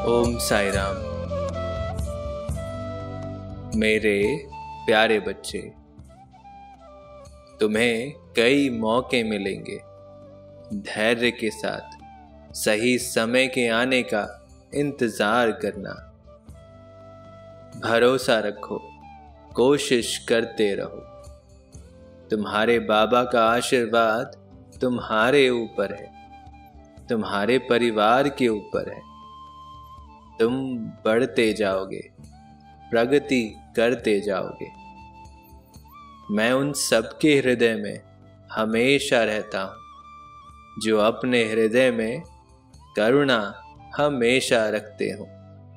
ओम साई राम। मेरे प्यारे बच्चे, तुम्हें कई मौके मिलेंगे। धैर्य के साथ सही समय के आने का इंतजार करना। भरोसा रखो, कोशिश करते रहो। तुम्हारे बाबा का आशीर्वाद तुम्हारे ऊपर है, तुम्हारे परिवार के ऊपर है। तुम बढ़ते जाओगे, प्रगति करते जाओगे। मैं उन सबके हृदय में हमेशा रहता हूँ जो अपने हृदय में करुणा हमेशा रखते हो।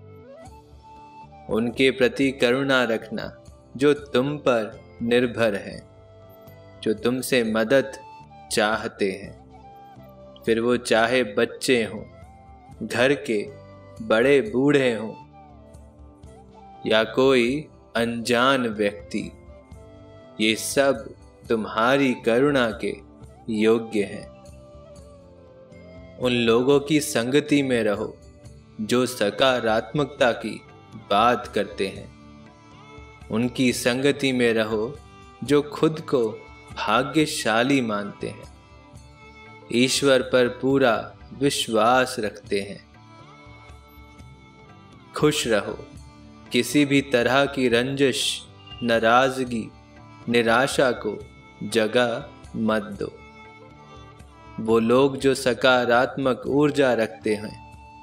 उनके प्रति करुणा रखना जो तुम पर निर्भर है, जो तुमसे मदद चाहते हैं। फिर वो चाहे बच्चे हों, घर के बड़े बूढ़े हों या कोई अनजान व्यक्ति, ये सब तुम्हारी करुणा के योग्य हैं। उन लोगों की संगति में रहो जो सकारात्मकता की बात करते हैं। उनकी संगति में रहो जो खुद को भाग्यशाली मानते हैं, ईश्वर पर पूरा विश्वास रखते हैं। खुश रहो, किसी भी तरह की रंजिश, नाराजगी, निराशा को जगह मत दो। वो लोग जो सकारात्मक ऊर्जा रखते हैं,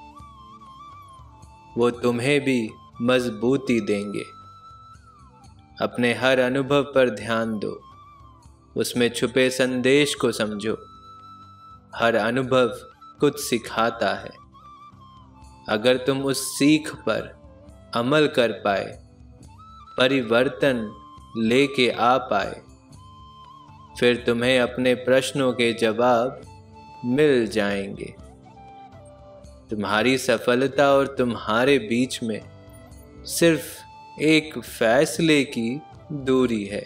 वो तुम्हें भी मजबूती देंगे। अपने हर अनुभव पर ध्यान दो, उसमें छुपे संदेश को समझो। हर अनुभव कुछ सिखाता है। अगर तुम उस सीख पर अमल कर पाए, परिवर्तन लेके आ पाए, फिर तुम्हें अपने प्रश्नों के जवाब मिल जाएंगे। तुम्हारी सफलता और तुम्हारे बीच में सिर्फ एक फैसले की दूरी है।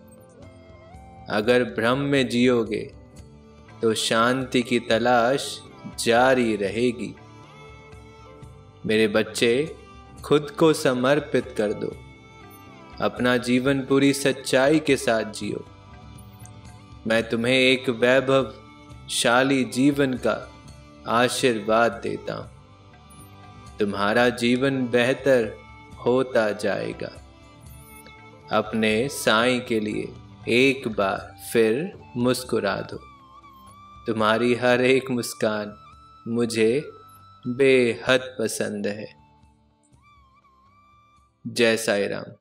अगर भ्रम में जियोगे तो शांति की तलाश जारी रहेगी। मेरे बच्चे, खुद को समर्पित कर दो। अपना जीवन पूरी सच्चाई के साथ जियो। मैं तुम्हें एक वैभवशाली जीवन का आशीर्वाद देता हूँ। तुम्हारा जीवन बेहतर होता जाएगा। अपने साईं के लिए एक बार फिर मुस्कुरा दो। तुम्हारी हर एक मुस्कान मुझे बेहद पसंद है। जय साई राम।